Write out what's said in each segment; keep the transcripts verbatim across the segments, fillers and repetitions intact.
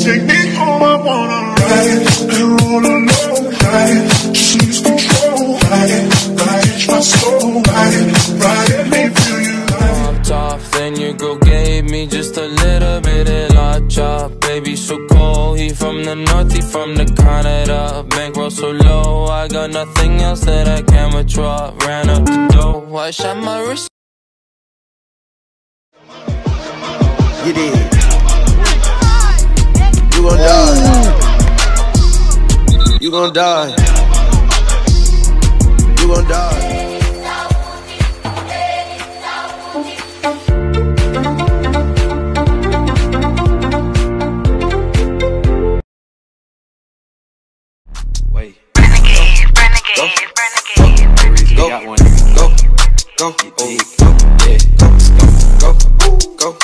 Take me home, I wanna ride it and roll alone. Ride it, just lose control. Ride it, ride my soul. Ride it, ride it, let me feel you. I'm tough, then your girl gave me just a little bit of la chop. Baby so cold, he from the north, he from the Canada. Bankroll so low, I got nothing else that I can withdraw. Ran up the dough, I shot my wrist. You did. You gon' die. You gon' die. You gon' die. Wait. Renegade, renegade, renegade. Go, got one. Go, go, go, go, yeah, go, go, go, go.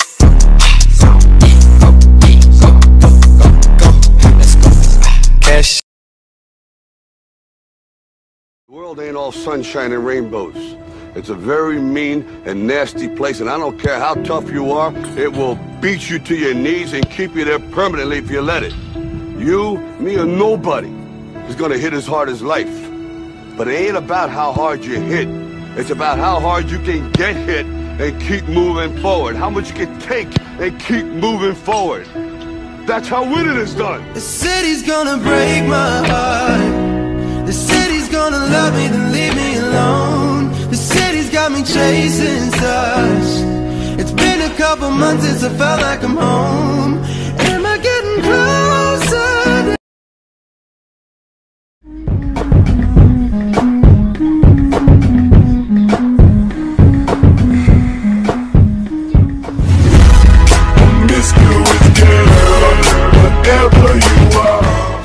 The world ain't all sunshine and rainbows. It's a very mean and nasty place, and I don't care how tough you are, it will beat you to your knees and keep you there permanently if you let it. You, me, or nobody is gonna hit as hard as life. But it ain't about how hard you hit. It's about how hard you can get hit and keep moving forward. How much you can take and keep moving forward. That's how winning is done. The city's gonna break my heart. The city's gonna love me, then leave me alone. The city's got me chasing stars. It's been a couple months since I felt like I'm home. Am I getting closer? Miss you is good, whatever you are.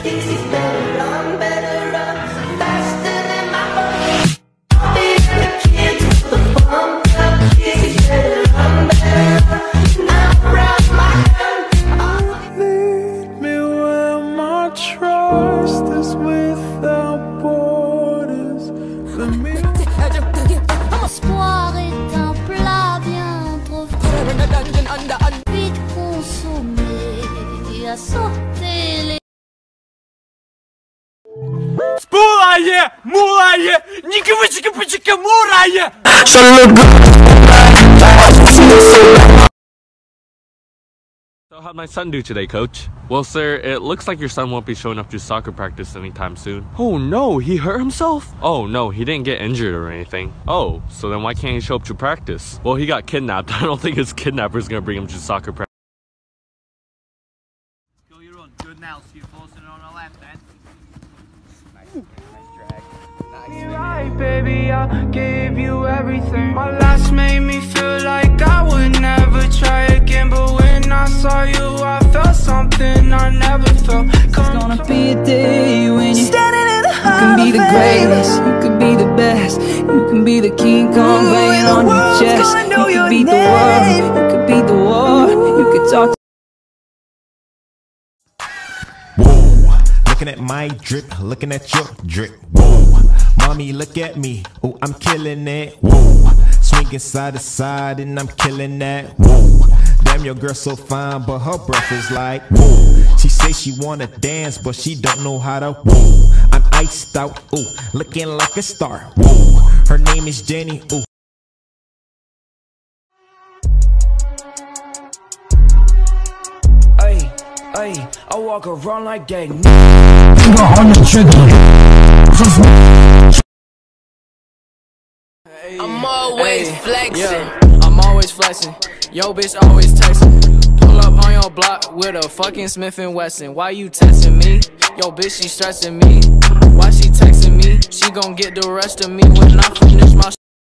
Спулае, мулае, никавычика-пычика мурае. So how'd my son do today, coach? Well, sir, it looks like your son won't be showing up to soccer practice anytime soon. Oh no, he hurt himself? Oh no, he didn't get injured or anything. Oh, so then why can't he show up to practice? Well, he got kidnapped. I don't think his kidnapper's gonna bring him to soccer practice. Go your own. Good now, so you're forcing it on the left then. Nice, nice drag. Nice. Right, baby, I gave you everything. My last made me feel like I would never try again, but when I saw you, I felt something I never felt. It's gonna be a day when you standing in the you can be the greatest, you could be the best, you can be the King Kong banging on your chest. You could beat the world, you could beat the war, you could talk. Whoa, looking at my drip, looking at your drip. Whoa, mommy, look at me. Oh, I'm killing it. Whoa, swinging side to side and I'm killing that. Whoa, damn, your girl so fine, but her breath is like whoa. She say she wanna dance, but she don't know how to. Whoa, I'm iced out. Ooh, looking like a star. Whoa, her name is Jenny. Ooh. Ay, ay, I walk around like that. On the trigger. I'm always flexing. Yeah, I'm always flexing. Yo, bitch, always texting. Pull up on your block with a fucking Smith and Wesson. Why you texting me? Yo, bitch, she stressing me. Why she texting me? She gon' get the rest of me when I finish my.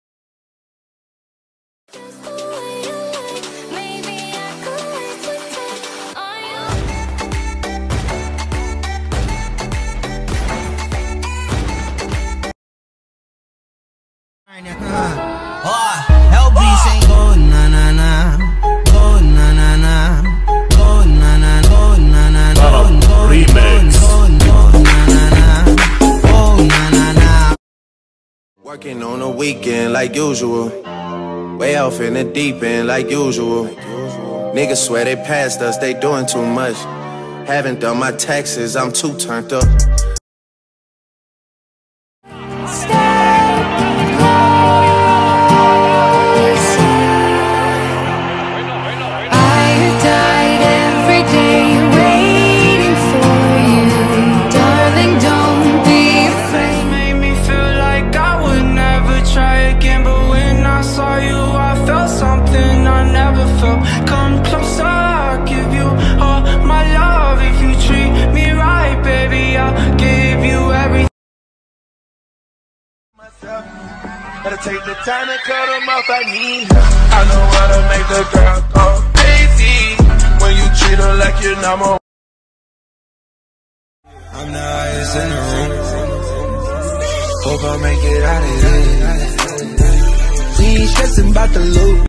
Working on a weekend like usual. Way off in the deep end like usual. Niggas swear they passed us, they doing too much. Haven't done my taxes, I'm too turned up. Come closer, I'll give you all my love. If you treat me right, baby, I'll give you everything. Myself, gotta take the time to cut them off, I need her. I know how to make the girl go crazy when you treat her like you're number one. I'm the highest in the room. Hope I make it out of here. We ain't stressing about the loot.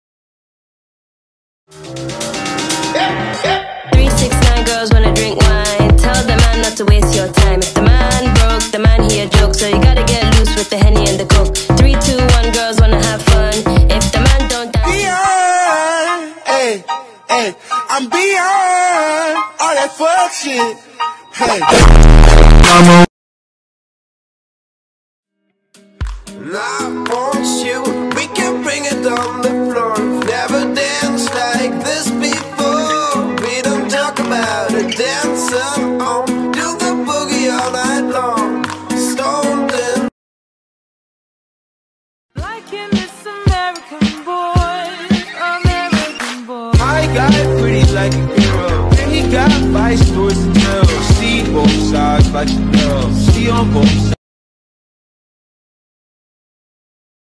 three six nine girls wanna drink wine. Tell the man not to waste your time. If the man broke, the man he a joke. So you gotta get loose with the Henny and the Coke. Three, two, one, girls wanna have fun. If the man don't dance, beyond, hey, hey, I'm beyond all that fuck shit. Hey, I want you. We can bring it on the floor. Never danced like this before. We don't talk about it. Dancing on, do the boogie all night long. Stoned in. Like in this American boy, American boy. I got pretty like a girl, and he got vice towards the girl. See both sides like a girl. See on both sides.